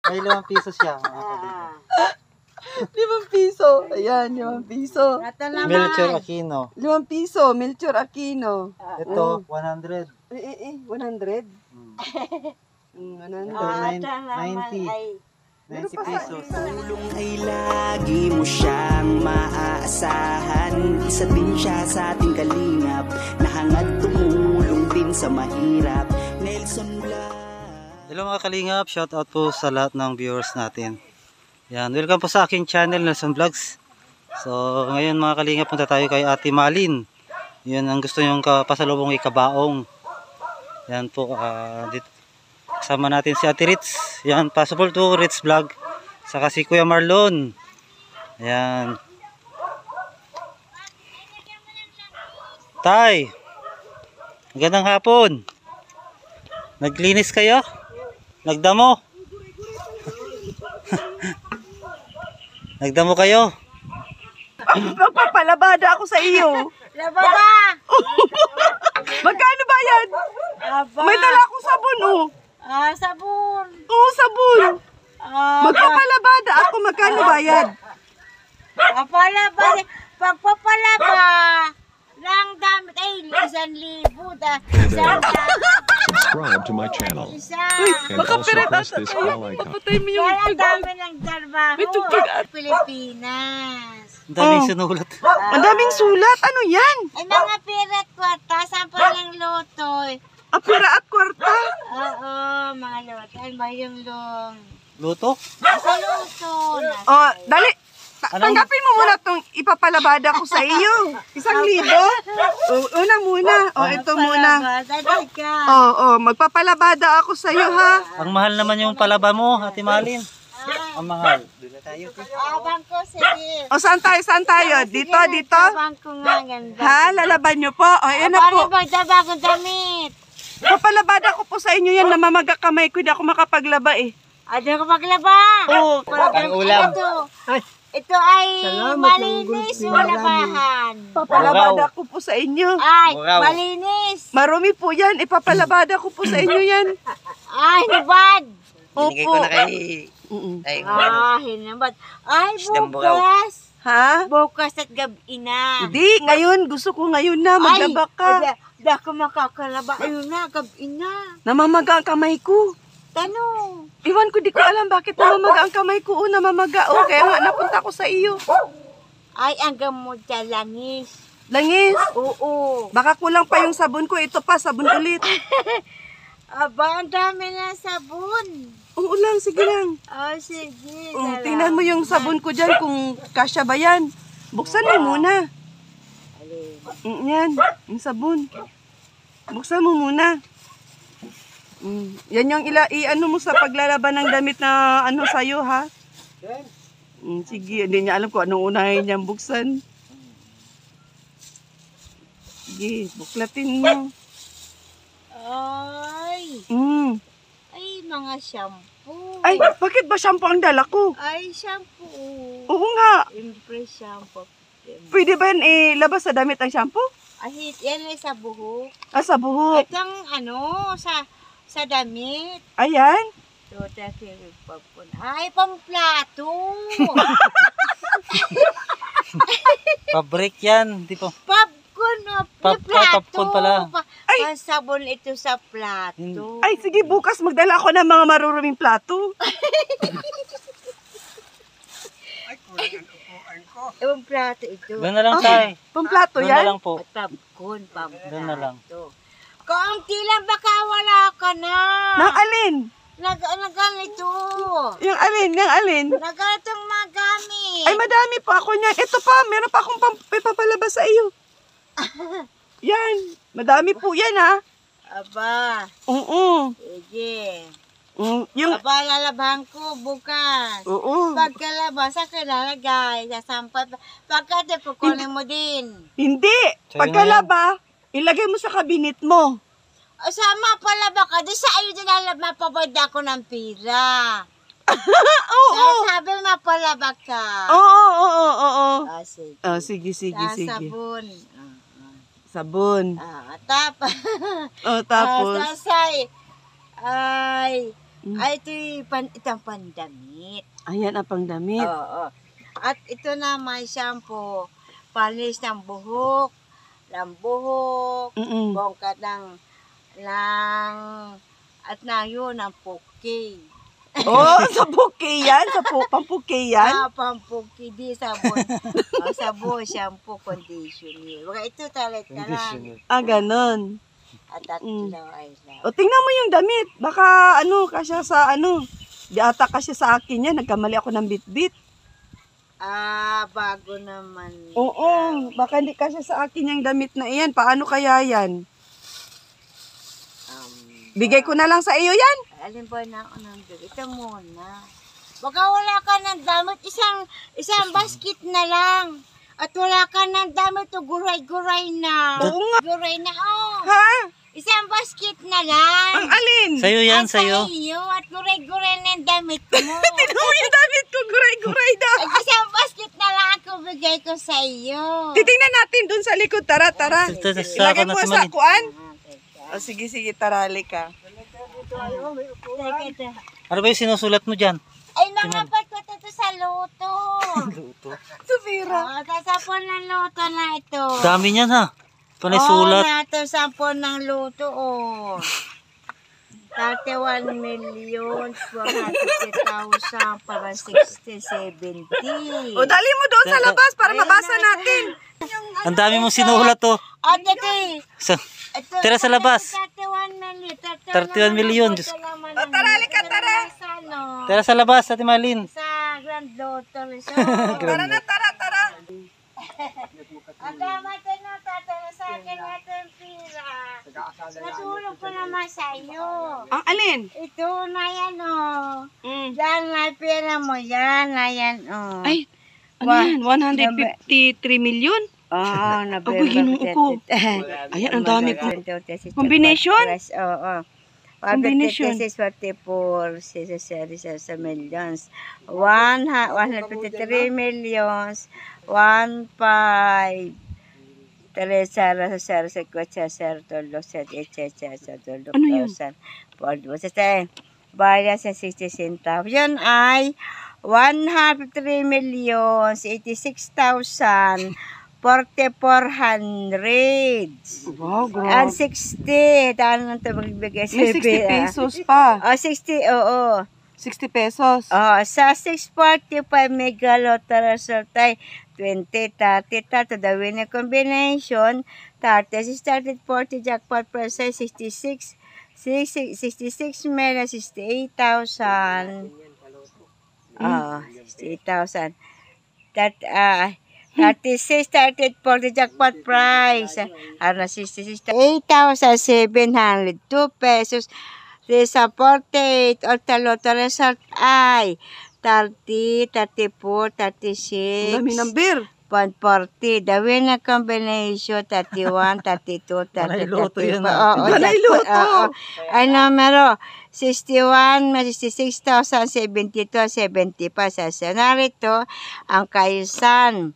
May 5 piso siya. mga kalinga. 5 piso. Ayan, 5 piso. Melchor Aquino. 5 piso, Melchor Aquino. Ito, 100. 100. 100. Ito, 90. 90 pesos. Tulong ay lagi mo siyang maaasahan. Isa din siya sa ating kalingap na hangad tumulong din sa mahirap. Nelson Blas. Hello mga kalingap, shout out po sa lahat ng viewers natin. Yan, welcome po sa aking channel Nelson Vlogs. So ngayon mga kalingap, punta tayo kay Ate Malin. Yun ang gusto nyong pasalubong ikabaong. Yan po, dito kasama natin si Ate Ritz. Yan, possible to Ritz Vlog. Saka si Kuya Marlon. Yan. Tay, magandang hapon. Naglinis kayo? Nagdamo? Nagdamo kayo? Magpapalabada ako sa iyo. Labada! Magkano ba yan? Aba! May dala akong sabon, oh. Sabon! Oo, sabon. Aba! Magpapalabada ako. Magkano bayad? Papalaba! Pagpapalaba! Lang damit ay 1,000. Isang Subscribe to my channel isa! and also press this bell icon. Patay mo yung Wala tug. dami ng trabaho May tugtog sa Pilipinas. Ang daming Oh. sinulat. Ang daming sulat. Ano yan? Ay mga pera at kwarta, sample ng loto. Apira at kwarta. Oo, mga loto. Ay ba yung long? Luto? Sa loto. Oh, dali. Anong- Tanggapin mo muna itong ipapalabada ko sa iyo. 1,000. Una muna. Ito muna. Daday ka. Magpapalabada ako sa iyo, ha? Ang mahal naman yung palaba mo, Ate Malin. Ang mahal. Doon na tayo. Abang ko, sige. Saan tayo? Saan tayo? Dito, dito? Abang ko nga, ganda. Ha? Lalaban nyo po? Ayan na Paano po. ba bagong damit? Papalabada ko po sa inyo yan. Namamaga kamay ko. Hindi ako makapaglaba eh. Ano ko maglaba? Oo. Ang ulam. Ito ay malinis yung labahan. Papalabada ko po sa inyo. Ay, Wow. malinis. Marumi po yan. Ipapalabada ko po sa inyo yan. Ay, hinabad. Opo. Hinabad. Ay, bukas. Ha? Bukas at gabi na. Hindi. Ngayon. Gusto ko ngayon na. Maglaba ka. Di ako makakalaba. Ayun na, gabi na. Namamaga ang kamay ko. Tanong. Iwan ko, di ko alam bakit namamaga ang kamay ko. Namamaga. Kaya nga napunta ko sa iyo. Ay, ang gamot sa langis. Langis. Oo. Baka kulang pa yung sabon ko. Ito pa, sabon ulit. Aba, ang dami na sabon. Oo lang, sige lang. Sige. Tingnan mo yung sabon ko dyan kung kasya ba yan. Buksan mo muna. Yan, yung sabon. Buksan mo muna. Yan yung i-ano mo sa paglalaban ng damit na ano sa'yo, ha? Sige, hindi niya alam kung anong unahin niyang buksan. Sige, buklatin mo. Ay, mga shampoo. Ay, bakit ba shampoo ang dala ko? Ay, shampoo. Oo nga. Impress shampoo. Pwede ba yan ilabas sa damit ang shampoo? Ay, yan ay sa buhok. Sa buhok. At ang sa damit. Ayan. Ay, pamplato. Pabrik yan. Di po. Popcorn, plato. Popcorn pala. Ay. Sabon ito sa plato. Ay, sige, bukas magdala ako ng mga maruruming plato. Ewan plato ito. Doon na lang tayo. Pamplato Doon na yan? lang po. Popcorn, pamplato. Doon na lang. Kaunti lang, baka wala ka na. Nang alin? Naganito. Yung alin? Yung alin? Naganitong magamit. Ay, madami pa ako niyan. Ito pa, meron pa akong ipapalabas sa iyo. Yan. Madami po yan, ha? Aba. Oo. Sige. Yung, Aba, lalabahan ko bukas. oo. Pagkalabas, sa lalagay. Sasampat. Pagkate, kukunin mo din. Hindi. Sa'yo Pagkalaba, ilagay mo sa kabinet mo. Sama palaba ka. Di sa iyo din mapapad ako ng pira. Oo. Sabi mapalaba ka. Oo. Sige. Sige, sige, sige. Sabon. Sabon. Tapos. Tapos. Sasay. Ay. Ay, itong pandamit. Ayan ang pangdamit. Oo. At ito naman shampoo, panis ng buhok, bongkat at na yun, ng puki. Oh, sa buki yan? Sa pampuki yan? Pampuki, di sabon. Sabon, shampoo, conditioner. Ito talaga lang. Ganon. At tatlo ay lang. O, tingnan mo yung damit. Baka, kasya sa, di ata kasya sa akin yan. Nagkamali ako ng bit-bit. Bago naman. Oo, baka hindi kasya sa akin yung damit na iyan. Paano kaya yan? Bigay ko na lang sa iyo yan. Alin ba na ako ng bigay? Ito muna. Baka wala ka ng damit. Isang basket na lang. At wala ka ng damit. Guray-guray na. Oo nga. Guray na, Ha? Isang basket na lang. Ang alin? Sa'yo yan, Ang sa'yo. sa'yo. At guray-guray na yung damit mo. Tingnan mo yung damit ko. Guray-guray daw. At isang basket na lang ako bigay ko sa iyo. Titingnan natin dun sa likod. Tara, tara. Ilagay mo sa kuan. O, sige, tarali ka. Ano ba yung sinusulat mo dyan? Ay, mga ba't ito sa luto? Sufira. Kasapon ng luto na ito. Dami niyan ha. Panay sulat. Nato sapon ng luto, 31 million, 450,000 para 60, 70. O, dali mo doon sa labas para mabasa natin. Ang dami mong sinulat to. Tira sa labas. 31 million. 31 million. Diyos. Tarali ka, tara. Tira sa labas, Ate Marlene. Sa Grand Lotto Resort. Tara na, tara. Ang damat na tatalo sa akin natin pira. Natulog ko naman sa iyo. Ang alin? Ito na yan, Yan na pera mo, yan na yan, Ay, ano yan? 153 million? Oo, Agoy, ginoo ko. Ayan, ang dami ko. Combination? Oo. Combination. 44, 6 millions. 153 millions. 1, 5, 3, 0, 0, 4, 0, 3, 7, 8, 8, 8, 8, 8, Ano yun? 4, Bayan sa 60 centavos. Yun ay 153 millions, 86,000, 4,400. Wow, And grabe. 60. Taano nang ito magbigay? May 60 pesos pa. 60, oo. 60 pesos. Sa 645 Megaloto Resort ay 20, 30, to the winning combination, 36, 30, 40, jackpot price ay 66 million, 68,000. 68,000. 36, 30, 40 jackpot price. 66, 8,702 pesos. Sa 48, Ortaloto Resort ay 30, 34, 36. Ang dami ng beer. 140. The winner combination, 31, 32, 30, Panay-loto yan, 34. ah. Panay-loto. Ay, numero 61, 66,072, 70 pa sa senarito. Ang kayusan,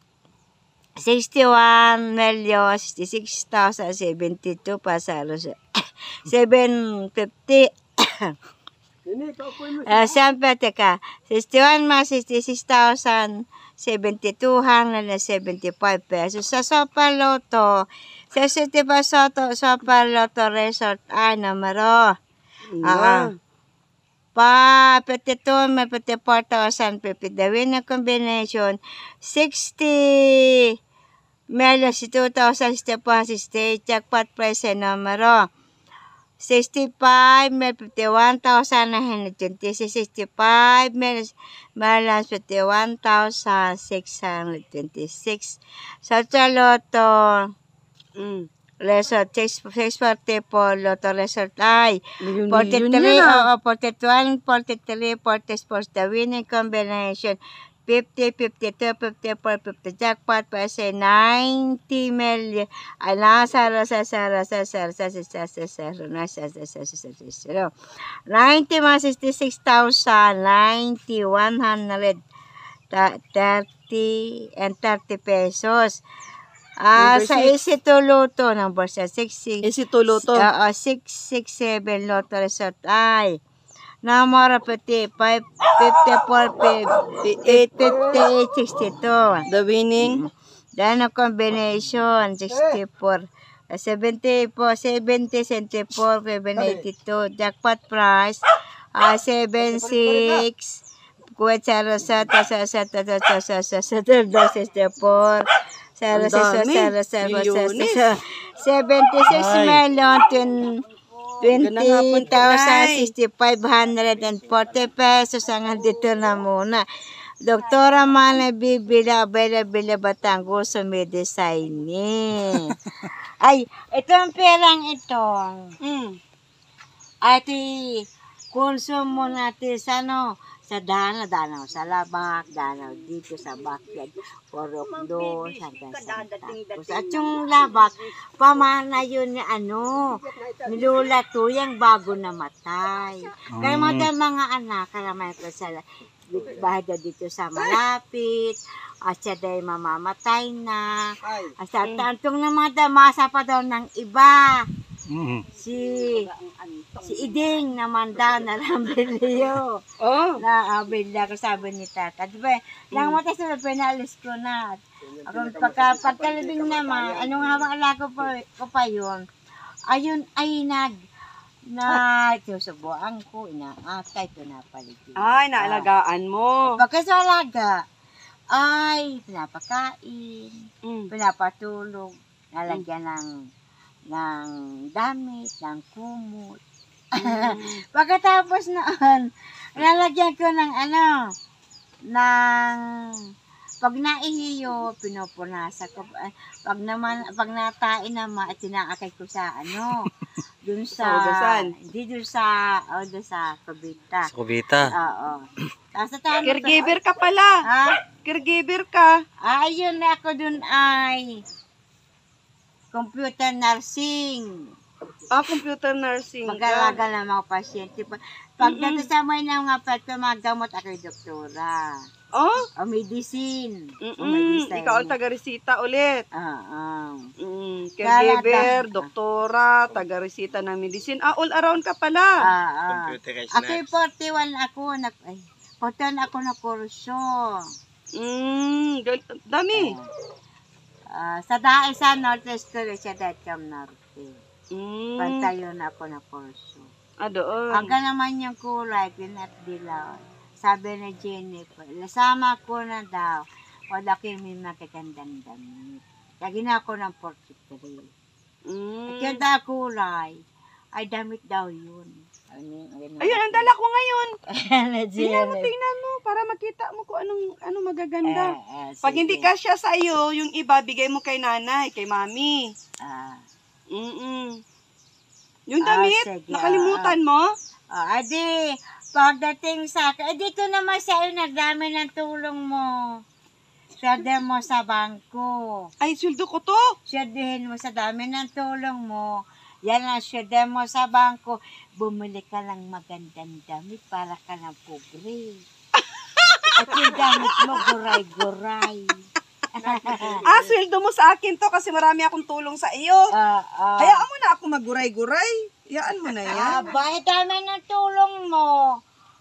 61 million, 66,072 pa sa 750. Siyempre, teka, 61 más 66,275 pesos. Sa Sopa Loto, sa City Pasoto, Sopa Loto Resort, ay, numero. Pa 52, may 54,050. The winner combination, 60 million, 2,064, jackpot price, numero. 65, may 51,920, 65, may balance 51,626. Sa Loto Resort, 644, Loto Resort ay 43, 41, 43, 44, the winning combination, 50, 52, 54, 50, jackpot pa sa 90 million. Ay, nasa 90 mga 66,000, 90, 130 and 30 pesos. Sa Isito Loto, number 6, Isito Loto. 667 Loto Resort ay Number 55, 54, 58, 62. The winning? Then combination, 64. 74, 70, 74, 782. Jackpot price, 76. Kuwait 07, 64. 76 million, 20,540 pesos ang andito na muna. Doktora Mana bibila, bila Batanggol sa Medisign. Ay, itong perang itong. Ay, konsumo natin sa sa danaw, sa labak, danaw dito sa backyard, Porokdo, Santa. At yung labak, pamana yun ni nilulato yung bago namatay. Kaya mga anak, karamay ko sa bahada dito sa malapit, at siya dahil mamamatay na, at sa tantong na mga damasa pa daw ng iba. Si Iding naman daw na Rambilio. Na abila ko sabi ni Tata. Diba, lang mata sa pinalis ko na. Pagkalibing naman, anong habang alaga ko pa yun, ayun ay susubuan ko, inaatay ko na paligid. Ay, naalagaan mo. Pagkasalaga, ay pinapakain, pinapatulog, nalagyan ng damit, ng kumot. Pagkatapos noon, nalagyan ko ng pag naihiyo, pinupunasa ko. Pag natain naman, tinaakay ko sa dun sa, hindi dun sa kubita. Sa kubita? Oo. Caregiver ka pala. Ha? Caregiver ka. Ayun na ako dun ay computer nursing. Computer nursing. Mag-alaga ng mga pasyente. Pag natasama ng mga pagpamagamot, ako'y doktora. O medicine. Ikaw ang taga-resita ulit. Oo. Caregiver, doktora, taga-resita ng medicine. All around ka pala. Ako'y 41 ako. 41 ako na kurso. Dami. Sa dahil sa Northwest College, sa Datcam Norte. Pantayo na ako na kurso. Doon. Hanggang naman yung kulay, pinatdilaw. Sabi ni Jennifer, lasama ko na daw. Wala kayo may magagandang damit. Lagi na ako ng 43. At yung daw kulay, ay damit daw yun. Ayun, ang dala ko ngayon. Tingnan mo, para makita mo kung anong magaganda. Pag hindi kasya sa iyo, yung iba, bigay mo kay nanay, kay mami. Yung damit, nakalimutan mo? Adi, pagdating sa akin, dito naman sa'yo, nagdami ng tulong mo. Sweldo mo sa bangko. Ay, sweldo ko to. Sweldohin mo sa dami ng tulong mo. Yan ang sweldo mo sa bangko. Bumili ka lang magandang damit para ka ng pobre. At yung damit mo, guray-guray. Sweldo mo sa akin to kasi marami akong tulong sa iyo. Hayaan mo na ako maguray-guray. Hayaan mo na yan. Bakit dami ng tulong mo?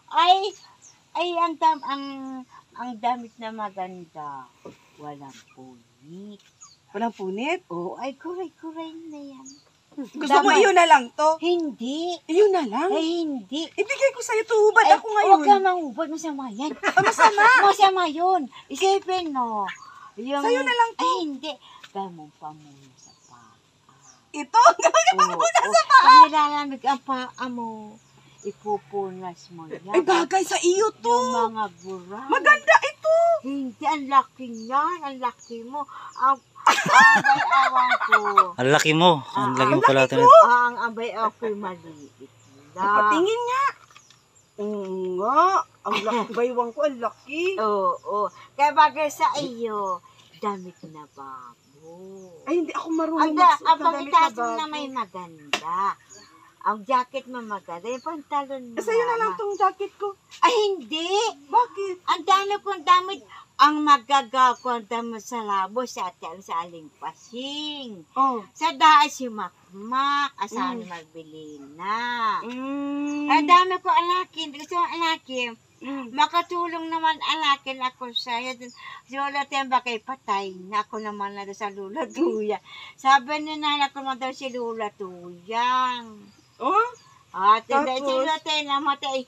Ang damit na maganda. Walang punit. Walang punit? Oo, ay kuray-kuray na yan. Gusto mo iyon na lang to? Hindi. Iyon na lang? Ay, hindi. Ibigay ko sa'yo, tuhubad ako ngayon. Huwag ka mangubad, masama yan. Masama? Masama yun. Isipin mo. Sa'yo na lang to. Ay, hindi. Gamon pa muna sa paa. Ito? Gagawin mo na sa paa? Pag nilalamig ang paa mo, ipupunas mo yan. Ay, bagay sa iyo to. Yung mga buray. Maganda ito. Hindi, ang laki niyan. Ang laki mo. Ang ambay-awan ko. Ang laki mo. Ang laki mo pala. Ang ambay-awan ko'y maliit. Patingin nga. Nga. Ang laki. Baywang ko, ang laki. Oo. Kaya bagay sa iyo, damit na babo. Ay, hindi ako marunong Ang pagkitasin na may maganda. Ang jacket mo maganda. Yung pantalon mo. Sa'yo na lang tong jacket ko. Ay, hindi. Bakit? Ang dami kong damit. ang magagakonta mo sa labo sa atiyan sa aling pasing. Oh. Sa daan si Makmak, asahan magbili na. Mm. Ang dami ko anakin, gusto kong anakin. Mm. Makatulong naman anakin ako sa'yo. Si Lola Temba kay patay na ako naman na doon sa Lula Tuya. Sabi ni nanay ko naman daw si Lula Tuyang. Oh? At Tapos? si Lula Tuyang namatay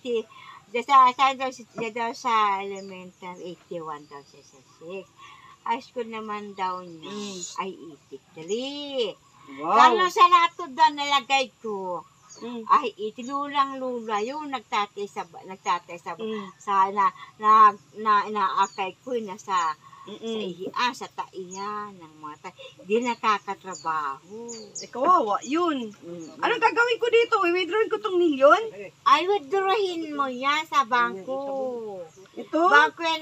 sa elementary, 81 daw siya sa 6. High school naman daw niya ay 83. Wow. Lalo sa lato daw nalagay ko. Mm. Ay, itilulang lula yung nagtatay sa Mm. sa inaakay ko na sa ihian, sa taiyan ng mga di nakakatrabaho. Kawawa, yun. Anong gagawin ko dito? I-withdrawin ko tong milyon? Ay, withdrawin mo yan sa bangko. Ito? Bangko yan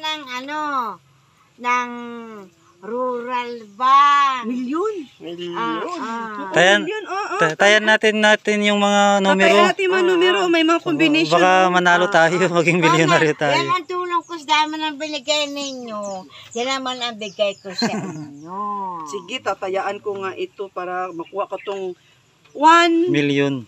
ng rural bank. Milyon? Tayan, Milyon, tayan natin yung mga numero. Tatay natin mga numero, may mga combination. Baka manalo tayo, maging milyonaryo tayo. Yan ang tulong ko sa dami ng binigay ninyo. Yan naman ang bigay ko sa inyo. Sige, tatayaan ko nga ito para makuha ko tong 153 Milyon.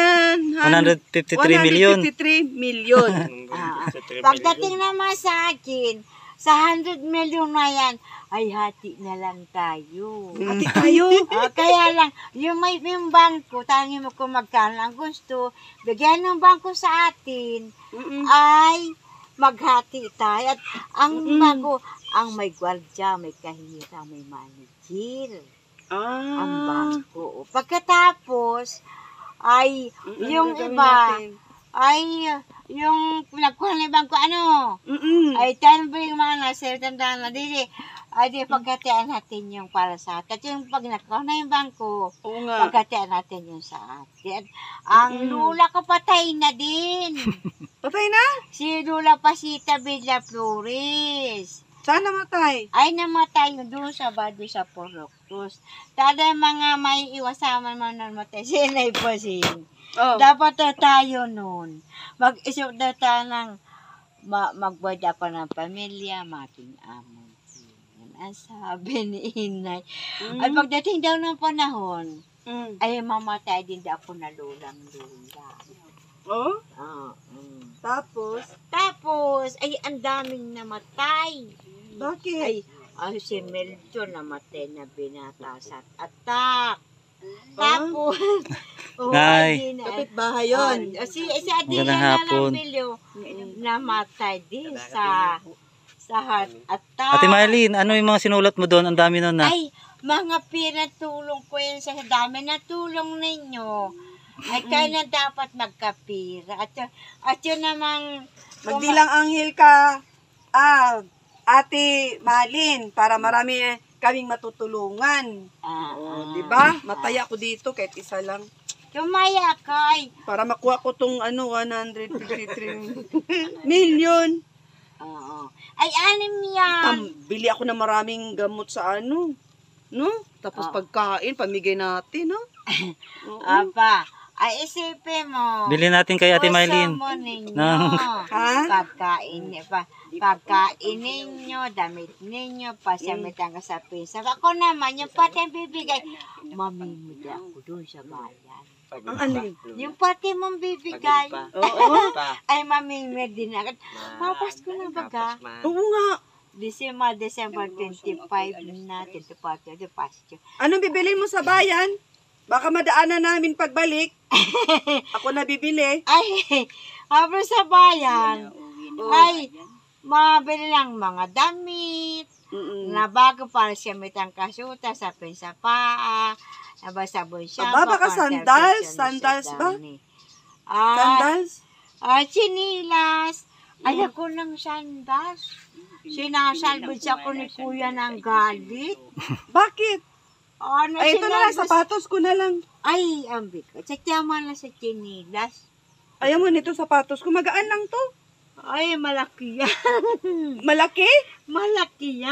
153 million. million. Pagdating naman sa akin, sa 100 million na yan, ay hati na lang tayo. Ati tayo. Kaya lang, yung bangko, tanongin mo kung magkano ang gusto, bigyan ng bangko sa atin, ay maghati tayo. At ang bangko, ang may gwardya, may kahira, may manager. Ang bangko. Pagkatapos, ay yung iba, ay yung pinagkuhan ng bangko, ay tayo ba yung mga nasa tandaan na ay di pagkatian natin yung para sa atin. At yung pag nakuha na yung bangko, Oo nga. pagkatian natin yung sa atin. Ang lula ko patay na din. Patay na? Si Lula Pasita Villa Flores. Saan namatay? Ay namatay yun doon sa Bado sa Poroctos. Tada mga may iwasaman man namatay. Sinay po Oh. Dapat na tayo nun. Mag-isip na tayo ng magbuhat ako ng pamilya, making amo. Yan ang sabi ni Inay. At pagdating daw ng panahon, ay mamatay din daw ako na lulang-lula. Oh? Tapos, ay ang daming namatay. Bakit? Ay si Milton namatay na binata sa attack. Tapos, Nay. Kapitbahay yun. Si Adina Magandang hapon. Nalambilyo namatay din sa attack. Ate Marlene, ano yung mga sinulat mo doon? Ang dami nun na. Ay, mga pinatulong ko yun sa dami na tulong ninyo. Ay, kaya na dapat magkapira. At yun namang... Magdilang anghel ka, Ate Malin, para marami kaming matutulungan. Diba? Mataya ko dito kahit isa lang. Tumaya kay. Para makuha ko tong 153 million. Oo. Ay, anim yan. Bili ako ng maraming gamot sa no? Tapos pagkain, pamigay natin, no? Apa, ay isipin mo. Bili natin kay Ate Marlene. Gusto mo ninyo. Ha? Pagkain ninyo, damit ninyo, pasamitan ka sa pinsa. Ako naman, yung pati ang bibigay, mamimili ako doon sa bayan. Ang ano? Yung pati mong bibigay, Oo. ay mamimili din agad. Papas ko na baga. Oo nga. December 25 na, 25 na, pasyo. Anong bibili mo sa bayan? Baka madaanan namin pagbalik. Ako na bibili. Ay, habang sa bayan, ay, mabili lang mga damit, na bago para siya mitang kasuta sa paa, sabon siya. Baka sandals? Sandals ba? Sandals? Chinilas. Ay, ako ng sandals. Sinasalbid siya ko ni kuya ng galit. Bakit? Ano, Ay, ito na lang, sinalbas- sapatos ko na lang. Ay, ang bigat. Sakyaman na sa chinilas. Ayaw mo nito sapatos ko. Magaan lang to. Ay, malaki yan. Malaki? Malaki yan.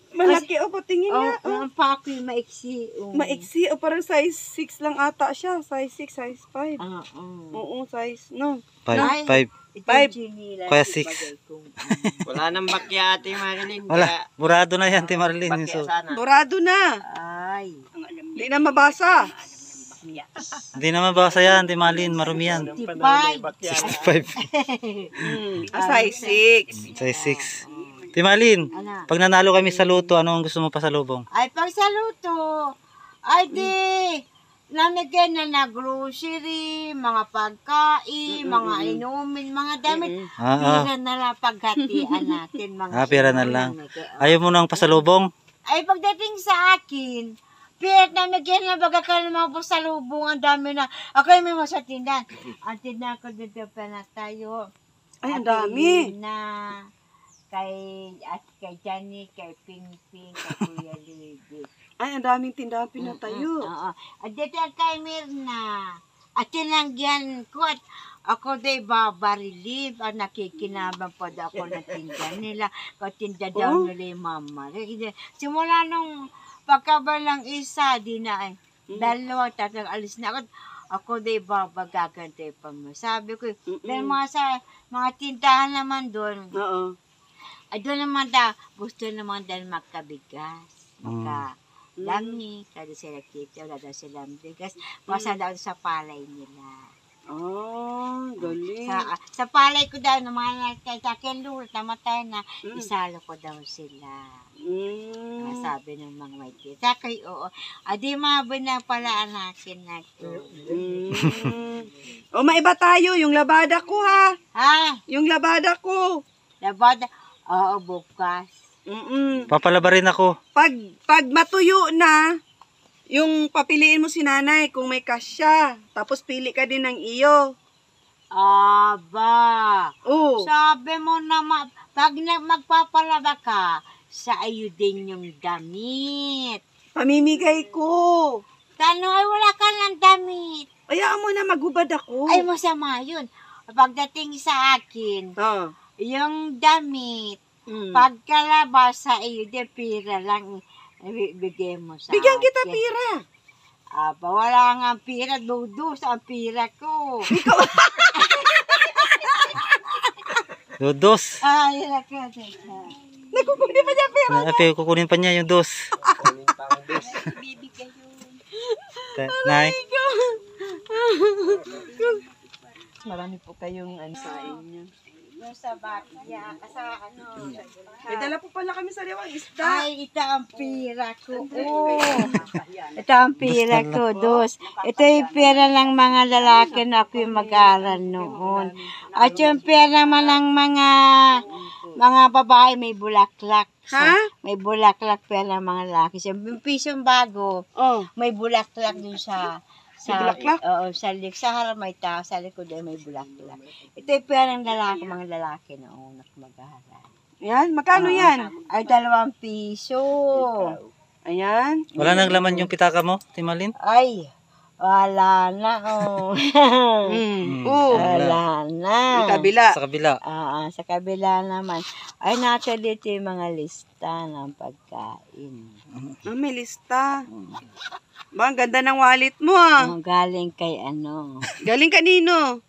Malaki o patingin Oh, nga. ang pa ako yung maiksi. Maiksi o parang size 6 lang ata siya. Size 6, size 5. Oo, size, no. 5. Ito Five. yung chinila. Kaya ibagay 6. kong, Wala nang bakya Ate Marilyn. Wala. Burado na yan, Ate Marlene. Bakya So, sana. Dorado na. Ay. Hindi na mabasa. hindi naman basa yan, Ate Marlene. Marumi yan. 65. 65. Size 6. Size 6. Ate Marlene, Ano? pag nanalo kami sa luto, ano ang gusto mo pa sa lubong? Ay, pag sa luto, ay di, nanagyan na grocery, mga pagkain, mga inumin, mga damit. Pira na lang paghatian natin. Mga Pira na lang. Ayaw mo nang pasalubong? Ay, pagdating sa akin, pira na nagyan na baga ka ng mga pasalubong, ang dami na. Ako yung may mga sa tindahan. Ang tindahan ko dito pa na tayo. Ay, ang dami. Na kay Johnny, kay Ping-Ping, kay Kuya Lady. Ay, ang daming tindahan pinatayo. Oo. At dito kay Mirna. At tinanggihan ko at ako day babarilib. At nakikinabang pa daw ako ng tinda nila. Katinda daw nila yung mama. Simula nung pagkabalang isa, di na ay. Dalawa, tatlong alis na ako. Ako day babagagantay pa mo. Sabi ko, dahil mga tindahan naman doon. Oo. Ay, doon naman daw, gusto naman dahil magkabigas. Dami, kada sila kito, kada sila bigas. Masa daw sa palay nila. Oh, galing. Sa palay ko daw, naman kay akin luro, namatay na, isalo ko daw sila. Sabi ng mga may kita. Kay oo, adi mabay na pala anakin na ito. O, maiba tayo, yung labada ko ha. Ha? Yung labada ko. Labada? Oo, bukas. Papalaba rin ako. Pag matuyo na, yung papiliin mo si nanay kung may kasya. Tapos pili ka din ng iyo. Aba. Oo. Sabi mo naman, pag magpapalaba ka, sa iyo din yung damit. Pamimigay ko. Tanong ay wala ka ng damit. Hayaan mo na maghubad ako. Ay masama yun. Pagdating sa akin, Oh. yung damit, pagkalabas sa iyo, di pira lang bigay mo sa Bigyan kita akin. pira. Aba, wala nga pira, dudus ang pira ko. Dos. Ay, ako. Nagkukunin pa niya pira. Kukunin pa niya yung dos. Nay. Marami po kayong sa inyo. Yung sa bakya, sa ano. May dala po pala kami sa liwang isda. Ay, ito ang pira ko. Oh. Ito ang pira ko, dos. Ito yung pira ng mga lalaki na ako yung mag-aaral noon. At yung pira naman ng mga babae may bulaklak. Ha? May bulaklak pera ng mga lalaki. So, yung pisong bago, Oh. may bulaklak dun sa bulaklak? Oo, sa harap may tao, sa likod ay may bulaklak. Ito yung pera ng lalaki, mga lalaki noon na mag-aaral. Yan, magkano yan? Ay, 2 piso. Ayan. Wala nang laman yung pitaka mo, Ate Marlene? Ay, wala na, oh. Wala na. Yung kabila. Sa kabila. Sa kabila naman. Ay, nasa dito yung mga lista ng pagkain. May lista. Ba, ang ganda ng wallet mo ah. Galing kay ano, Galing kanino?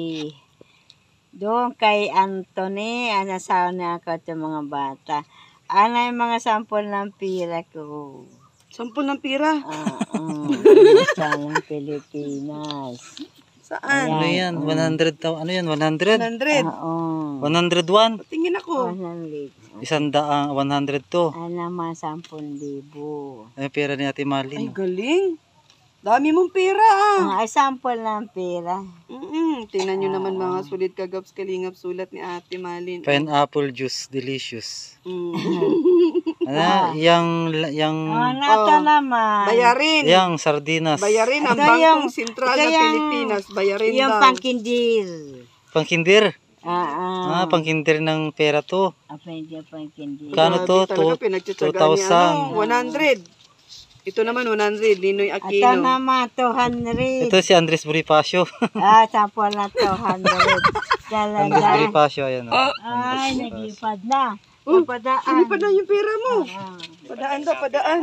doon kay Anthony, anasawa na ako sa mga bata. Ano yung mga sampol ng pira ko? 10 ng pira. Sa ng Pilipinas. Saan? Ano yan? 100 daw. Ano yan? 100? 100. Oo. 101? Tingin ako. 100. 100 to. Ano naman 10,000. Ay, pera ni Ate Ay, Marlene. galing. Dami mong pera ah. Ay, sampol ng pira. Tingnan nyo naman mga sulit kagaps kalingap sulat ni Ate Malin. Pineapple juice, delicious. Mm. Yang Ito naman. Bayarin. yang sardinas. Bayarin ang Ito Bangkong yung- Sentral ito ng yung- Pilipinas. Bayarin Yung daw. pangkindir. Pangkinder. Ah, Pangkinder ng pera to. Apa yung pangkindir? Kano to? Grabe talaga, pinagtsatsagaan niya. 2,000. 100. Ito naman 100. Ninoy Ito Aquino. naman 200. Ito si Andres Bonifacio. Sampol na 200. Andres Talaga. Bonifacio, ayan. Ay, naglipad na. Oh, Napadaan. ano pa na yung pera mo? Ah. Padaan daw, padaan.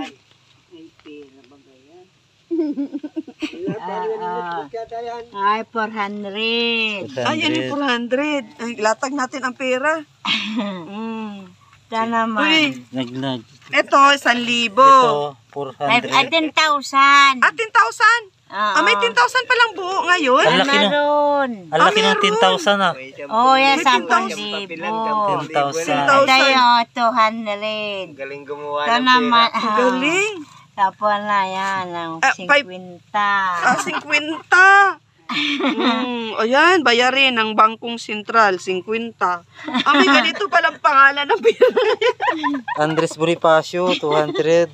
Ay, 400. Ay, yan yung 400. Ay, latag natin ang pera. Ito naman. Uy, Naglag. ito, 1,000. Ito, Ay, 400. 10,000. At 10,000. Ah, may 10,000 palang buo ngayon. Ang laki ng, Meron. ang laki ng 10,000 ah. Oh, yan, May 10,000. 10,000. Ito yung 200. Galing gumawa Ito ng naman. pera. Galing. Tapos na yan, ang Ah, 50. 50. Ayan, bayarin ng Bangkong Sentral, 50. May ganito palang pangalan ng pera. Andres Bonifacio, 200.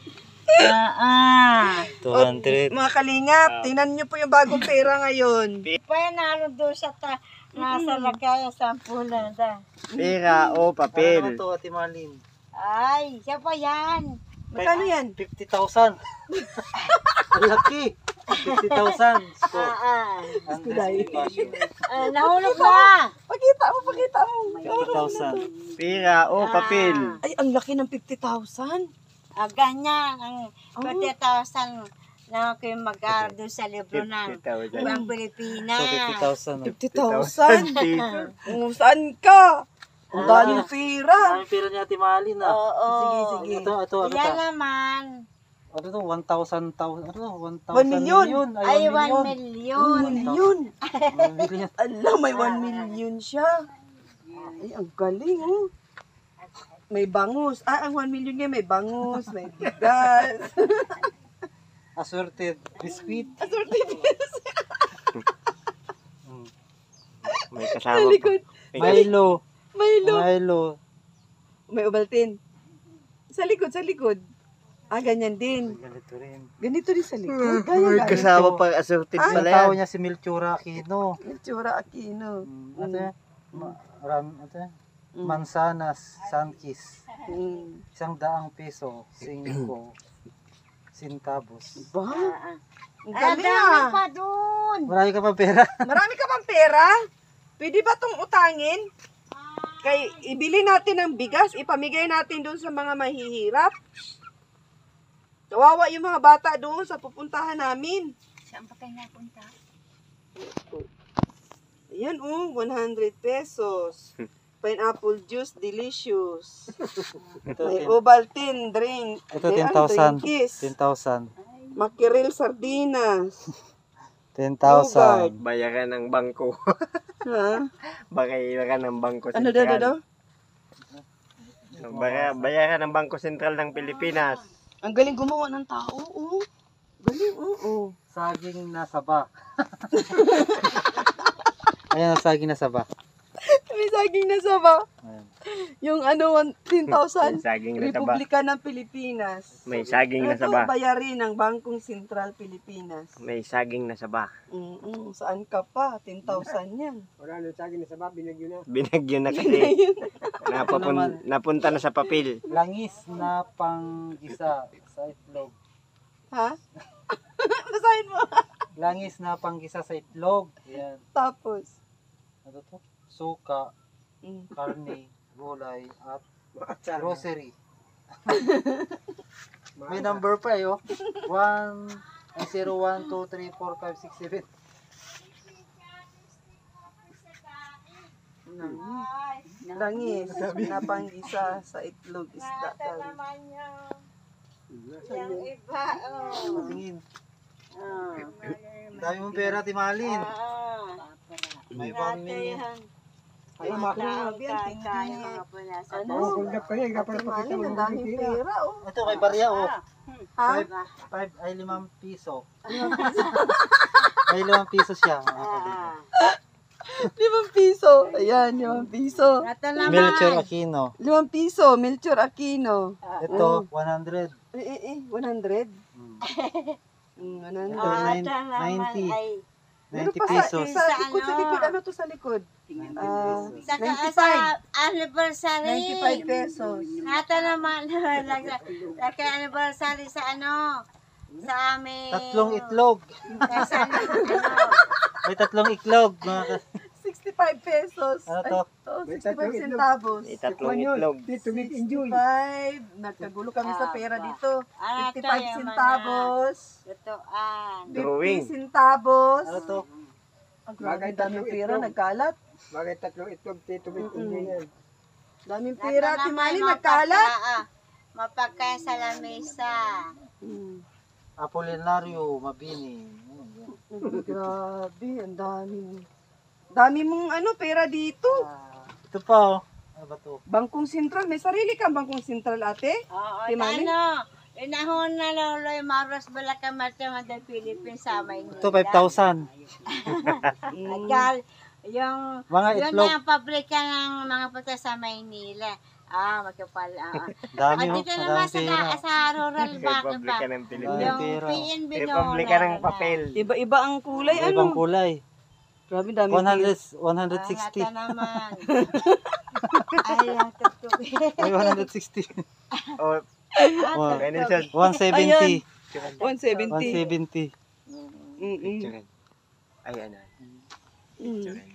200. Mga kalingap, tingnan nyo po yung bagong pera ngayon. Pa nalo doon sa nasa lagay sa pula da. Pera o papel. Ano to, Ate Marlene? Ay, siya pa yan. Magkano yan? 50,000. Ang laki. 50,000. So, Andres Bonifacio. Nahulog na. Pakita mo, pakita mo. 50,000. Pera o papel. Ay, ang laki ng 50,000. Ganyan, ang 50,000 na ako yung mag-aaral doon sa libro ng Ibang Pilipinas. So, 50,000. 50,000. Saan ka? Ang daming pera. Ang pera ni Ate Marlene ah. Oo. Sige. Ito, Yan naman. ano to, 1,000, ano to, 1,000 1 million. Ay, 1 1 million. million. 1 million. 1 million. Alam, may 1 million siya. Ay, ang galing, oh. May bangus. Ang 1 million niya may bangus, may bigas. Assorted biscuit. May kasama pa. Milo. Milo. May Ovaltine. Sa likod. Ganyan din. Ganito rin. Ganito din sa likod. Gaya. Kasama pa assorted Ang pala tao yan. niya si Melchora Aquino. Itsura Aquino. Ano yan? Mansanas, Sankis. 100 peso, 5 centavos. Ba? Ang Ang galing dami ah. pa doon. Marami ka pa pera. Marami ka bang pera? Pwede ba itong utangin? Kay ibili natin ng bigas, ipamigay natin doon sa mga mahihirap. Kawawa yung mga bata doon sa pupuntahan namin. Saan pa kayo napunta? Ayan 100 pesos. Pineapple juice, delicious. May Ovaltine drink. Ito, May 10,000. Kiss. 10,000. Mackerel sardinas. 10,000. Bayaran ng bangko. Ha? Bayaran ng bangko Ano sentral. daw? Bayaran ng Bangko Sentral ng Pilipinas. Ang galing gumawa ng tao. Oh. Galing, oo. Saging na saba. Ayan ang saging na saba. May saging na saba. Ayan. Yung 10,000. May saging na saba. Republika ng Pilipinas. May saging na Ito, saba. bayarin ng Bangkong Sentral Pilipinas. May saging na saba. Saan ka pa? 10,000 yan. Binagyo na kasi. Napunta na sa papel. Langis na panggisa sa itlog. Ha? Basahin mo. Langis na panggisa sa itlog. Ayan. Tapos. Ano to? Suka, karne, gulay, at grocery. May number pa eh, oh. 0, 1, 2, 3, 4, 5, 6, 7. Langis na panggisa sa itlog isda. Yung iba, Tingin. Dami mong pera, Timalin. May 1 million. Ay, grabe yan. kaya mga po nasa Ano? Timalin, ang daming pera, oh. Ito kay Barya, oh. Ha? 5 ay 5 piso. Ay 5 piso siya. mga kapatid. 5 piso. Ayan, 5 piso. Ito naman. Melchor Aquino. 5 piso, Melchor Aquino. Ito, 100. 100. 100. Ito naman 90. ay 90 pesos. Sa likod, sa likod. Ano to sa likod? saka 95. sa anniversary. 95 pesos. Ito naman. Saka anniversary sa ano? Sa amin. 3 itlog. Sa ano? May 3 itlog. Mga 60,000 65 pesos. Ano to? Ay, 65 centavos. May tatlong itlog. 65. Nagkagulo kami sa pera dito. Ano to, 55 yung centavos. Lutuan. 50 Drawing. centavos. Ano to? Ang grabe, daming pera, nagkalat. Bagay tatlong itlog, titubig yan. Daming pera, Ate Mali, nagkalat. Mapagkain sa lamesa. Apolinario, Mabini. Grabe, ang dami. Dami mong pera dito. Ito pa oh. Ano ba to? Bangkong Sentral, may sarili kang Bangkong Sentral, ate? Oo, Timali? Inahon na loloy Maros Balacan Matematic Philippines sa Maynila. Ito 5,000. Agal, yung Mga yun itlog. ang pabrika ng mga puta sa Maynila. Makapal. Dami At oh. dito naman Madami pera. sa rural back ba? Republika ng Pilipinas. Yung pera. PNB Republika ng papel. Iba-iba ang kulay, Ibang kulay. Grabe, dami pera. 160. Hata naman. Ay, ang tutubi. Ay, 160. O, Wow. ganun siya. 170. 170. 170. Picturean. Ay, ano. Picturean.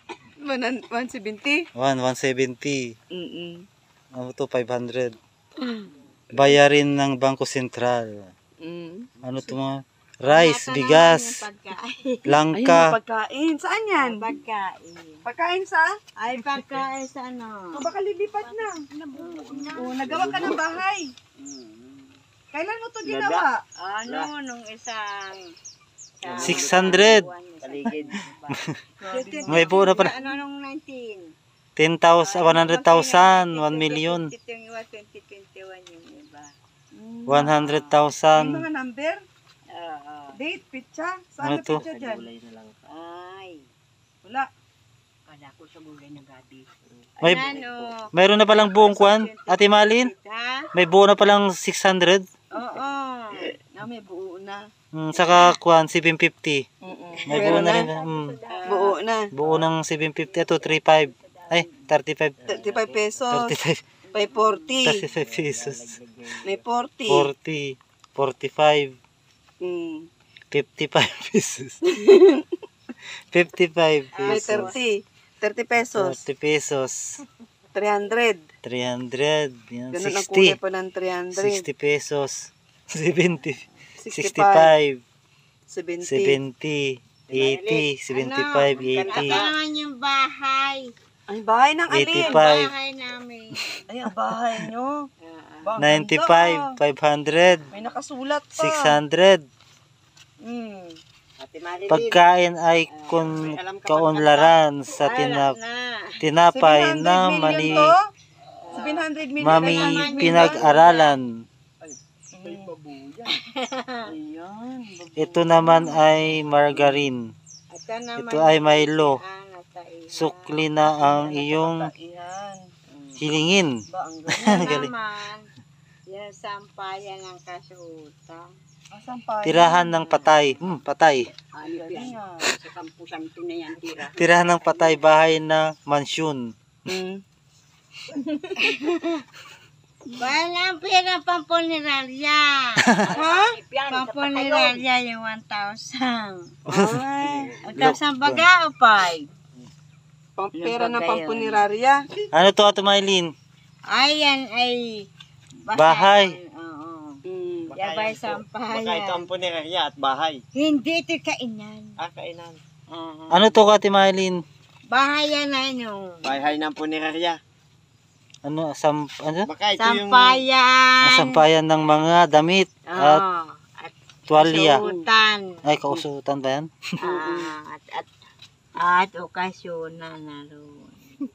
170? 170. Ano to? 500. Bayarin ng Bangko Sentral. Ano to mga? Rice, Hata bigas, naman yung pagkain. Ayun, langka. pagkain. Saan yan? Pagkain. Pagkain sa? Ay, pagkain sa ano? Baka lilipat na. Nagawa ka ng bahay. Kailan mo to ginawa? Ano, nung isang... 600. Paligid. May buo na pala. Ano nung 19? 10,000, 100,000, 1 million. Ito yung iba, 2021 yung iba. 100,000. May mga number? Oo. Date? Pitsa? Saan Ano na to? pitsa dyan? Gulay na lang. Ay. Wala. Kala ko sa gulay na gabi. May, Ano? mayroon na palang buong kwan, Ate Malin? Ha? May buo na palang 600. Oo. May buo na. Saka kwan, 750. May buo Meron na na? rin. Buo na. Buo ng 750. Ito, 35. Ay, 35. 35 pesos. 35. May 40. 35 pesos. May 40. 40. 45. 55 pesos. 55 May pesos. 30. 30 pesos. 30 pesos. 300. 300. Yan, Ganun ang kulay 60. pa ng 300. 60 pesos. 70. 65. 65. 70. 80. 75. 80. Ito naman yung bahay. Ay, bahay ng alin? 85. Bahay namin. Ay, ang bahay nyo. 95. 500. May nakasulat pa. 600. Pagkain ay kaunlaran sa tinapay na 700 mani, million to? 700 million. mami pinag-aralan. Ayan. Ito naman ay margarine. Ito naman. Ito ay Milo. Nataihan. Sukli na ang iyong Ayan. hilingin. Ba, ang Ito Galing. naman. Yung sampayan ng kasuta. Asan pa? Tirahan ng patay. Patay. Galing ah. Sa kampusan to na yan tira. Tirahan ng patay, bahay na mansyon. Walang pera pampunerarya. Ha? Pampunerarya yung 1,000. Ay. 1,000 baga o 5? Pera ng pampunirarya. Ano to, Ate Maylin? Ayan ay Bahay. Oo. Yabay Baka ito sampahan. ang punerarya at bahay. Hindi ito kainan. Kainan. Ano to, Ate Maylin? Bahay yan na yung Bahay ng punerarya. Ano, ano? Baka ito yung... sampayan. Sampayan ng mga damit at At tuwalya. sutan. Ay, kausutan ba yan? At okasyonan na roon.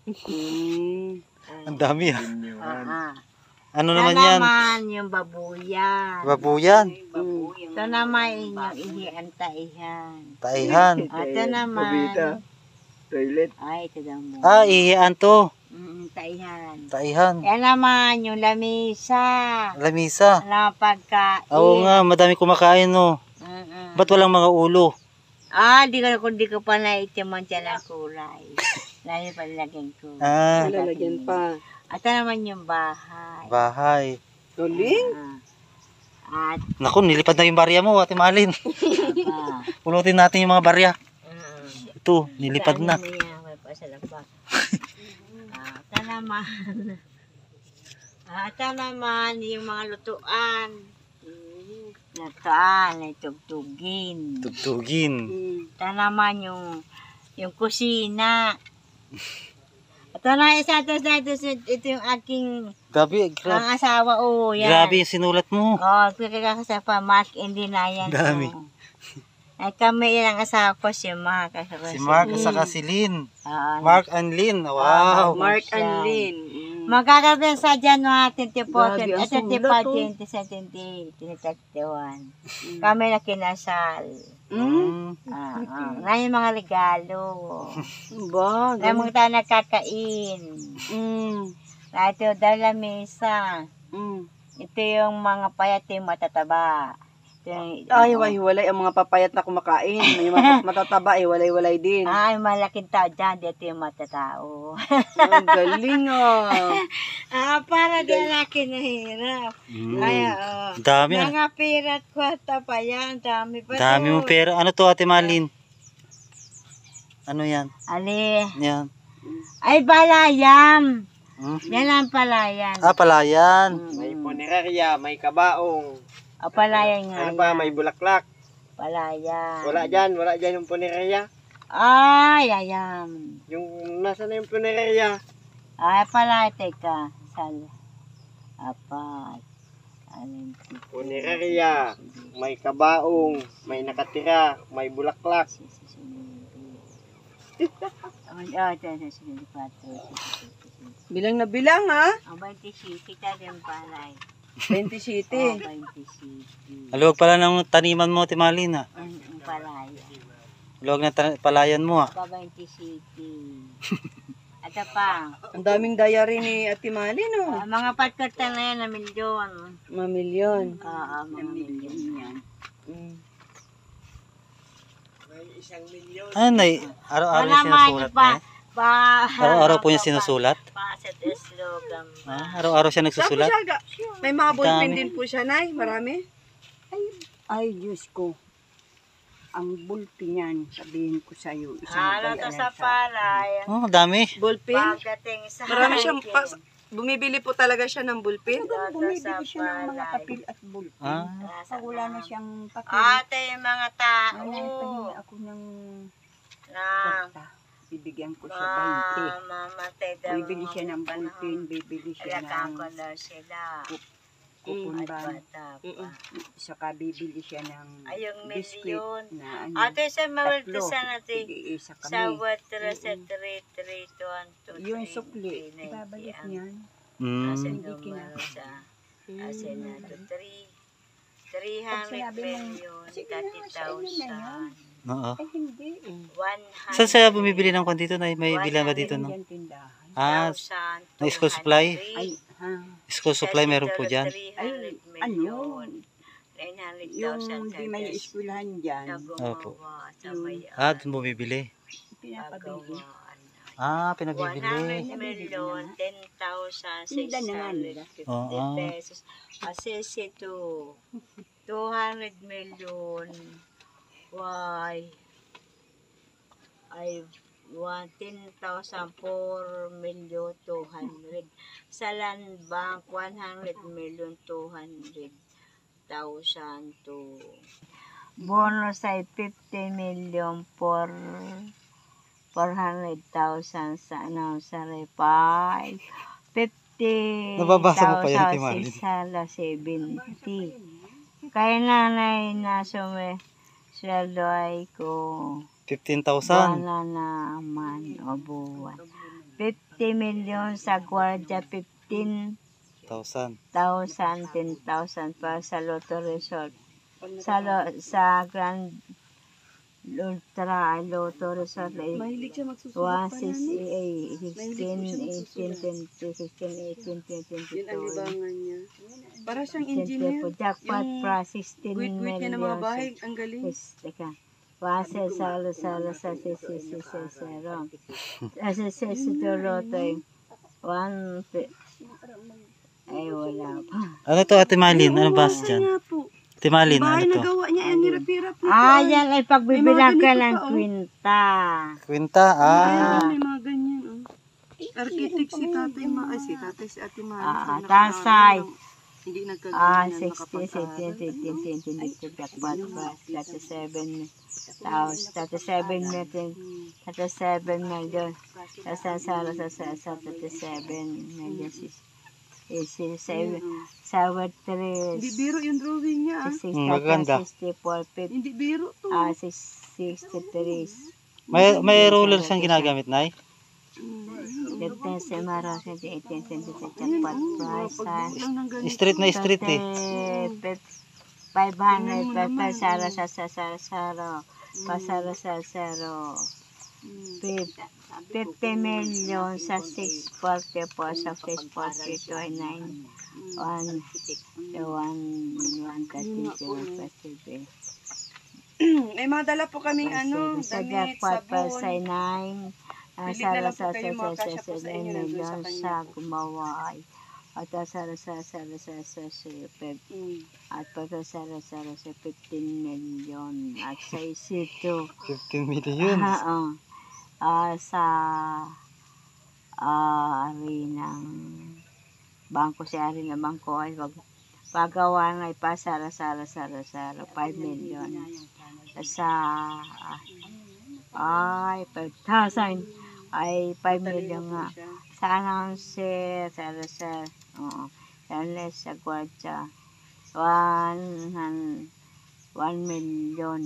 Ang dami ah. Ano Ito naman yan? naman yung babuyan. Babuyan. Ito naman yung ihian taihan. Taihan. Ito naman. Toilet. Ay, ito daw mo. Ihian to. Taihan. Taihan. Yan naman yung lamisa. Lamisa. Wala pagkain. Oo nga, madami kumakain no. Ba't walang mga ulo? Di ko pa naitiman dyan ang kulay. Lalo pa nilagyan ko. Lalagyan pa. Ito naman yung bahay. Bahay. Galing. At Naku, nilipad na yung barya mo, Ate Malin. Pulutin natin yung mga barya. Ito, nilipad na. sa labas. Ito naman yung mga lutuan. Lutuan ay tugtugin. Tugtugin. Ito naman yung kusina. Ito na isa, ito yung aking Grabe, ang asawa. Yan. grabe yung sinulat mo. Pagkakasa pa, Mark and Dinayan. Dami. Ay kami yan ang asawa ko, si Mark. Si Mark at saka si Lynn. Oo. Mark and Lynn. Wow. Mark and Lynn. Magkakaroon sa January 24, Grabe, ang sulat, 20, 20, 20, 20, 20, 20. Kami na kinasal. Ngayon mga regalo. Ba? Na mga tayo nakakain. Ito dala mesa. Ito yung mga payat yung matataba. Ay, hiwalay ang mga papayat na kumakain. May matataba, hiwalay-walay din. Ay, malaking tao dyan. Dito yung matatao. Ang galing Para di laki nahirap. Kaya, Dami. mga pera at kwarta pa yan. Dami pa Dami to. mong pera. Ano to, Ate Malin? Ano yan? Ali. Yan. Ay, balayam. Yan ang palayan. Palayan. May punerarya, may kabaong. Palayan nga. Ano pa, may bulaklak. Palayan. Wala dyan yung punerarya. Ay, ayam. Yung nasa na yung punerarya. Ay, pala, teka. Apat. Punerarya, may kabaong, may nakatira, may bulaklak. Bilang na bilang, ha? Ang 27, kita din palay. 27. 27. Aluwag pala ng taniman mo, Ate Malin, ha? Ang palaya. Aluwag ng palayan mo, ha? 27. Ito pa. Ang daming diary ni Ate Mali, no? Mga patkartan na yan na milyon. Mamilyon. Oo, mga milyon yan. Ano, araw-araw niya sinusulat na eh? Araw-araw po niya sinusulat? Paset slogan. Araw-araw siya nagsusulat? May mga ballpen din po siya, Nay. Marami. Ay, Diyos ko. Ang bulpi niyan, sabihin ko sa iyo. Halo to sa palay. Oh, dami. Ballpen? Pagdating sa Marami siyang, bumibili po talaga siya ng ballpen. Bumibili siya ng mga papel at bulpi. Pag wala na siyang papel, Ate, yung mga tao. pahingi ako ng Na, kwarta. Bibigyan ko siya mamatay 20. daw. Bibili siya ng bulpin, bibili siya Alagaan ko ng na sila. kukunban. Bata pa. Saka bibili siya ng Ay, yung biskuit milyon. na ano. Ate, sa Tatlo. mawaltisan natin. Iisa Sa kami. water sa 3, 2, 1, 2, 3. Yung sukli, ibabalik niyan. Asin Hindi kina- numero sa asin na to 300 sinabi mong, million, sige na, sa inyo na 30,000. Oo. Ay, hindi. 100,000. Saan siya bumibili ng kwan dito? May bilan ba dito? No? Diyan tindahan. Na school supply? Ay, ha? School supply meron po dyan. Ay, ano? Yung di may eskwelahan dyan, Opo. Sa Doon bumibili. pinapabili. Pinabibili. 100 million, 10,650 Oo. pesos. Asesi to 200 million. Why? Ay 10,004 million 200. Sa land bank 100 million 200,000 to bonus ay 50 million for 400,000 sa sa repay. 50,000 Nababasa mo pa yan, Ate Marlene? sa 70. Kaya nanay na sweldo ay ko 15,000. wala naman o buwan. 50 million sa gwardiya, 15,000, 10,000 para sa Lotto Resort. Sa Grand Ultra Lotto Resort ay Mahilig siya magsusulat pa yan. 16, 18, 20, 16, 18, 20, 22. Yun ang libangan niya. Para siyang Siyempre engineer. po, jackpot Yung para 16 Guit-guit niya ng mga million. bahay. Ang galing. Teka. Wase salo sa sisisero. Loto ay 1 ay wala pa. Ano to, Ate Malin? Ano ba dyan? Nga po. Ate Malin, Bahay ano na to? gawa niya. Ang hirap-hirap Yan ay pagbibilang ka ng kwinta. Kwinta, May mga ganyan, oh. Architect si tatay si ate Ma. Tasay. Hindi nagkaganyan. 16, 17, 18, 19, 20, 37, 37 million, 37 million, 73, Hindi biro yung drawing niya, ah. 64, Hindi biro to. 63, May ruler siyang ginagamit, Nay? 15, 18, 20, 24, Street na street eh. 500, pasara sa 50 million sa 644 sa 642 ay 9 1 May mga dala po kaming damit, sabon. say 9 Pili na lang po kayo mga kasya po sa inyo nandun sa kanya. sa gumawa ay at sara sa at pagka sara sa 15 million at sa isito 15 million. sa ari ng bangko si ari ng bangko ay pagawa ng ipasara 5 million sa 5,000 ay 5 million nga sa announcer sa sa gwardiya 1 million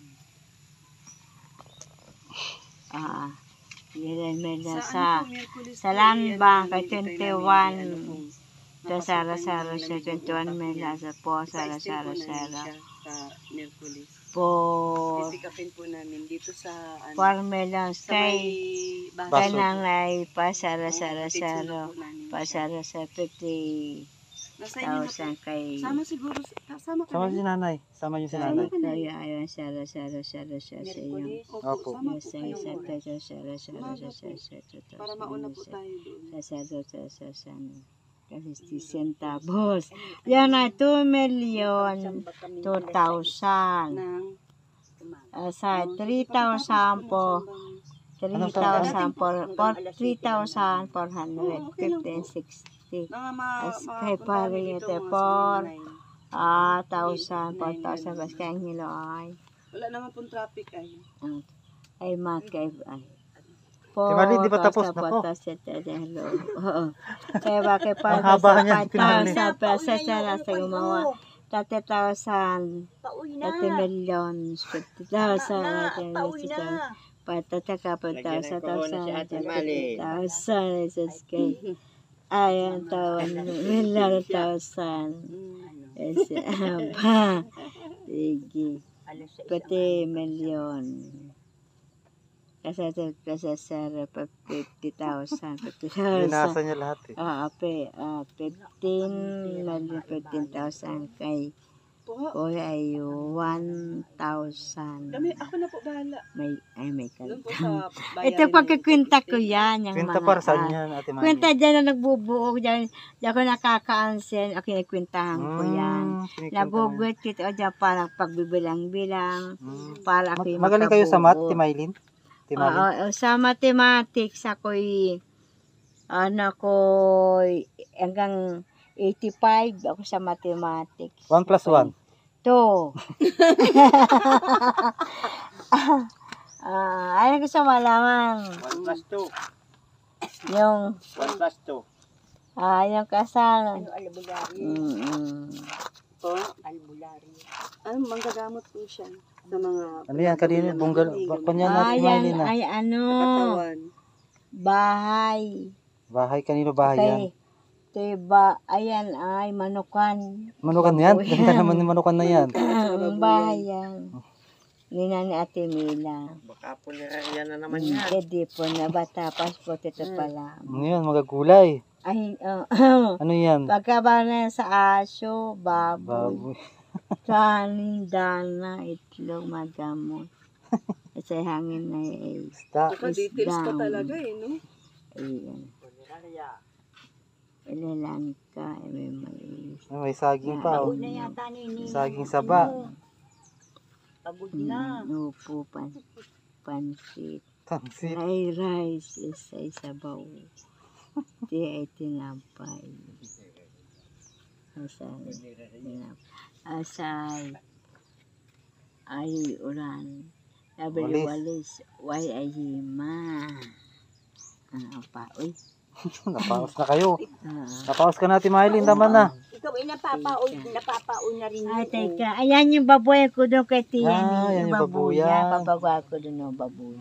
Ilan million sa land bank ay 21 sa 21 million sa po Sa Merkulis. po Pick-upin po namin dito sa 4 million sa may kay baso. kanang ay pasara Pitsulo po namin. pasara sa 50,000 Nasa inyo na po. kay Sama siguro. Sama ka Sama na. si Nanay. Sama niyo si Nanay. kaya ayon sara sa iyo Opo, sama po sa kayo. Para mauna po tayo doon. kasi centavos. Yan ay 2 million 2,000. Nang Sa 3,000 po 3,450 mga as kay pare ito por 1,000 4,000 bas kay hilo ay wala naman pong traffic ay. mat kay ay Timali, di ba tapos na po? Kaya bakit pa Ang haba niya, Timali. sa gumawa 30,000 million 50,000 patataka pa sa 1,000 ayan taon million 1,000 sige pati million kasi sa 50,000 Binasa niya lahat eh. 15,000 kay o ay 1,000 Ako na po bahala. may Doon po kanta sa bayan. ito pagkikwenta ko yan yung Kwenta mga para saan yan, Ate Mami? kwenta dyan na nagbubuo dyan ako nakaka-answer ako nagkwentahan ko yan nabugwit kito o dyan parang pagbibilang-bilang para ako yung Magaling kayo sa math, makabuo. Timaylin? Sa mathematics ako'y hanggang 85 ako sa mathematics. 1 plus 1. 2. Ano gusto malaman? 1 plus 2. Yung 1 plus 2. yung kasal. Po, ano, manggagamot po siya sa mga Ano yan, kanina, bunggal, kanyan natin Timaylin na. Ay ano, katawan. bahay. Bahay, kanino bahay yan? Ayan ay manukan. Manukan yan? Ganda naman yung manukan na yan. Ang bahay yan. Nina ni Ate Mila. Baka po yan na naman yan. Hindi po na bata, passport ito pala. Ano yan, magagulay. Ay, Ano yan? pagkaba na sa aso, baboy, Baboy. kanin, dana, itlog, magamot. Kasi hangin na Isda. Naka-details ka talaga eh, no? Ayan. Ilalangka, may mais. May saging pa. Oh. Saging saba. pagod na. Upo, pansit. Pansit. Ay, rice, isay sabaw. Di ay tinapay. Asay. Ay, ulan. Walis. Way ay hima. Ano pa? Uy. Napaos na kayo. Ah. Napaos ka natin, Maylin. Tama na. Ikaw ay napapaon na rin Ay, teka. Ayan yung baboy ko doon kay Tiyan. Ah, yan yung babuyan. Bababa ko doon ng baboy.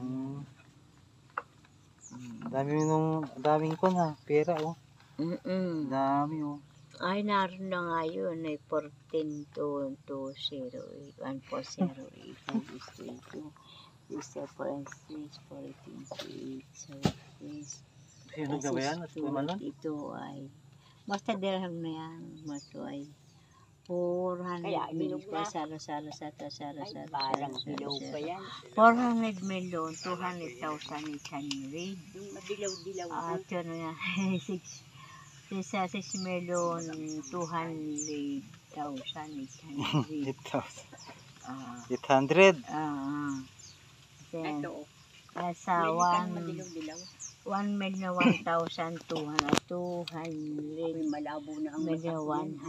Daming ko na. Pera, oh. Dami, oh. Ay, naroon na nga yun. Ay, 14,208. 1,408. Isa, 46, 14, 8, 76. Sino ba yan? At kumalan? Ito ay, basta dirham na yan. Ito ay 400 Kaya, million. bilog na. Sara. Parang ilaw pa yan. 400 million, 200,800. Madilaw-dilaw. At yun na, 6 million, 200,800. 800. Then, Ito. sa Madilaw-dilaw. 1,01,200. May malabo na ang mata.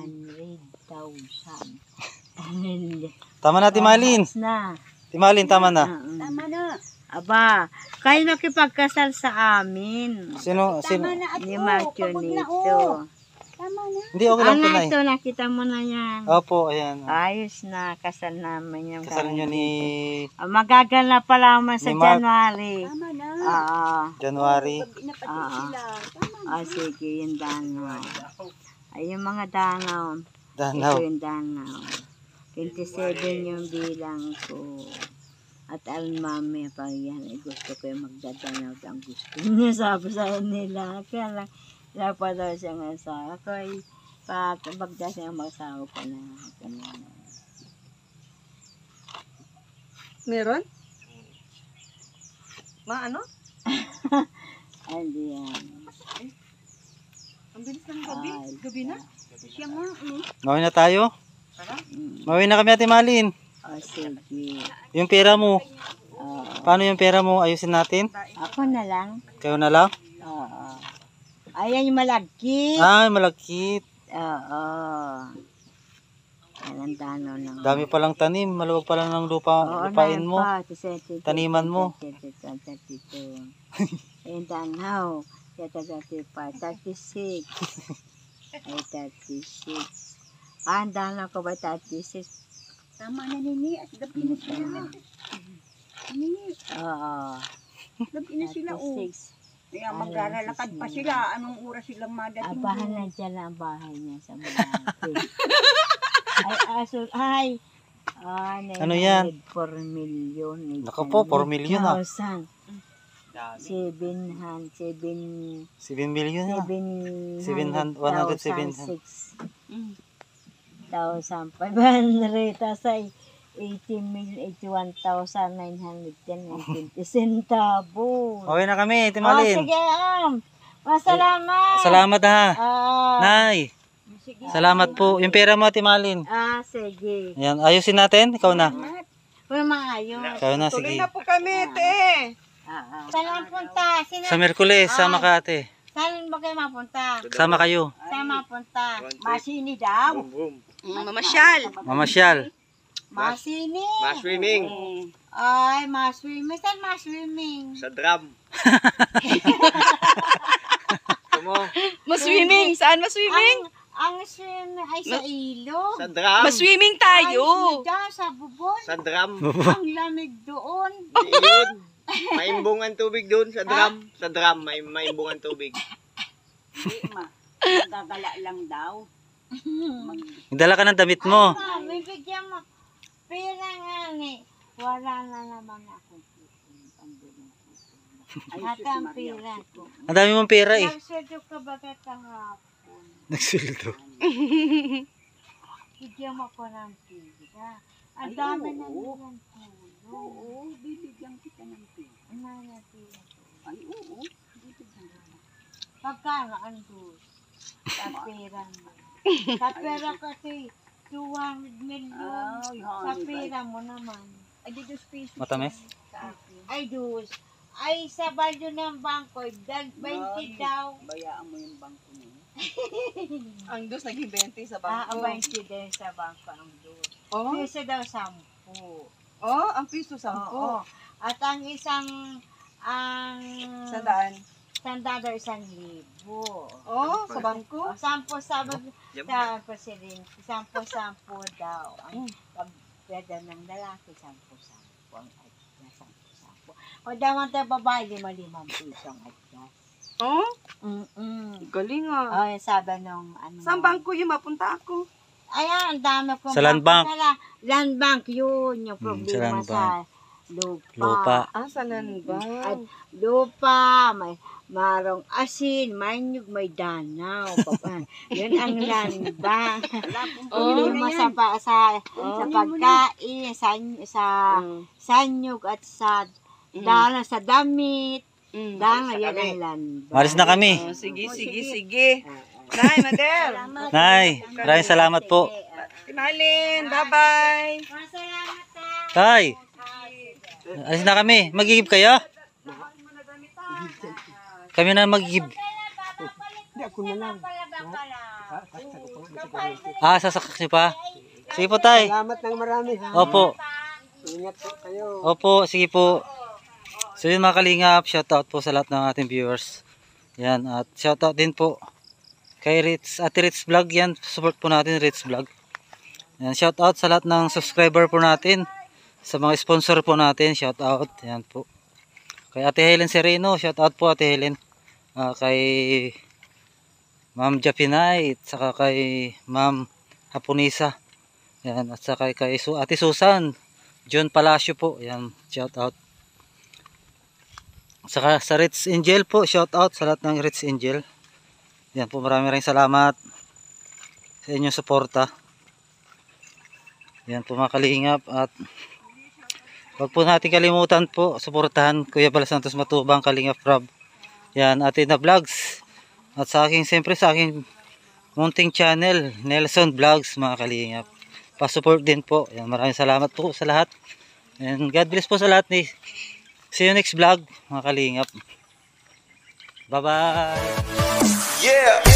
100,000. Tama na, Timalin. Na. Timalin, tama na. Tama na. Aba, kayo nakipagkasal sa amin. Sino? Tama na at Ni oo, Marcio pagod na nito. Tama na. Hindi, okay lang po, Nay. Ito, nakita mo na yan. Opo, ayan. Ayos na, kasal namin yung Kasal nyo ni magaganap pa lamang sa Ni Mark. January. Tama na. January. Napatid sila. Tama na. Sige, yung danaw. Ay, yung mga danaw. Danaw. Ito yung danaw. 27 yung bilang ko. At almami, pag yan, gusto ko yung magdadanaw. Ang gusto niya, sabi sa nila. Kaya lang, dapat daw siyang asawa. Ako ay, pagda siyang mag-asawa ko na. Meron? Ano? Hindi yan. Ang bilis ng gabi. Ay, Gabi na? Siya nga. Mawin na tayo? Mawin na kami, Ate Malin. Sige. Yung pera mo. Oo. Paano yung pera mo? Ayusin natin? Ako na lang. Kayo na lang? Oo. Ayan yung malagkit. Ay, malakit. Oo. Yan ang dano ng... Dami palang tanim. Maluwag pa lang ng lupain mo. Taniman mo. 32. Ayan danaw. 35. 36. Ay, 36. Ang danaw ko ba 36? Tama na nini. At gabi na sila. Nini. Oo. Gabi na sila. 36. Kaya maglalakad pa sila. Anong oras silang madating? Abahan na dyan ang bahay niya sa Malate. Ano yan? 4 million. Naku po, 4 million ah. 7 million na. 1,500. Tasay 81,910 centavos. Okay na kami, Ate Malin. Sige, masalamat. Salamat ha. Ah, Nay. Salamat po. Yung pera mo, Ate Malin. sige. Ayan, ayusin natin. Ikaw na. Wala maayos. Ikaw na, Tuloy sige. na po kami, te. Saan punta? Sa Merkules, sama ka, ate. Saan ba kayo mapunta? Sama kayo. Saan mapunta? Masini daw. Mamasyal. Mamasyal. Masini. Ma-swimming. Ay, ma-swimming. Saan ma-swimming? Sa drum. Maswimming. Saan maswimming? Ang swimming ay sa ilog. Sa drum. Maswimming tayo. Ay, dyan, sa bubon. Sa drum. Ang lamig doon. Di yun. Maimbungan tubig doon sa drum. Sa drum, maimbungan tubig. Hindi ma. Gagala lang daw. Dala ka ng damit mo. May bigyan mo. Pera nga ni. Wala na naman ako. At ang pera ko. Ang dami mong pera eh. Nagsweldo ka ba kahapon? Nagsuldo. Bigyan mo ko ng pera. Ang dami na nilang tulong. Oo, bibigyan kita ng pera. Ano na pera ko? Ay, oo. Bibigyan kita. Pagkano ang dos? Sa pera mo. Sa pera kasi 200 million. Ay, Sa pera mo naman. Ay, di 2 piso. Matamis? Ay, dus. Ay, sa balyo ng bangko, 20 daw. Bayaan mo yung bangko niya. Ang dos naging 20 sa Ah, bangko. 20 din sa bangko ang dus. Oh, Piso daw 10. oh, ang piso 10. Oo. At ang isang, Sandaan. sanda daw 1,000. Oh, sa bangko. 10 sa presidente, 10 daw. Ang pagpeda ng lalaki, 10. Ang nasa 10. O daman tayo babae, 5 piso ang adjust. Oh, galing Ay, sabi nung ano. Saan bangko yung mapunta ako? Ayan, ang dami kong Sa land bank. Land bank, yun. Yung Sa problema land sa lupa. Lupa. Sa land At bank. lupa, may marong asin, may nyug, may danaw. Yun ang land bank. Problema sa pagkain, sa nyug at sa dana, sa damit. Dana, yan ang land bank. Malis na kami. Oh, sige. Nay, Madel. Nay, maraming salamat po. Malin, bye-bye. Masalamat ha. Tay, alis na kami. Magigib kayo? Kami na magigib. Hindi, ako na lang. Sasakak niyo pa? Sige po, tay. Salamat ng marami. Opo. Ingat po kayo. Opo, sige po. So yun mga kalingap, shoutout po sa lahat ng ating viewers. Yan, at shoutout din po kay Ate Ritz Vlog. Yan, support po natin Ritz Vlog. Yan, shoutout sa lahat ng subscriber po natin. Sa mga sponsor po natin, shoutout. Yan po. Kay Ate Helen Sereno, shoutout po Ate Helen. Kay Ma'am Japinay, at saka kay Ma'am Hapunisa. Yan, at saka kay Ate Susan, John Palacio po. Yan, shoutout. Saka sa Ritz Angel po, shout out sa lahat ng Ritz Angel. Yan po, maraming salamat sa inyong suporta. Yan po mga kalingap, at wag po natin kalimutan po suportahan Kuya Bal Santos Matubang, Kalingap Rob. Yan, atin na vlogs. At sa aking, siyempre sa aking munting channel, Nelson Vlogs mga kalingap. Pa-support din po. Yan, maraming salamat po sa lahat. And God bless po sa lahat ni. See you next vlog mga kalingap. Bye bye. Yeah.